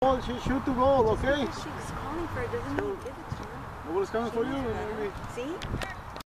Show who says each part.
Speaker 1: She shoot the goal, okay?
Speaker 2: She's calling for it, doesn't mean give it to her.
Speaker 1: Nobody's coming for you.
Speaker 2: See?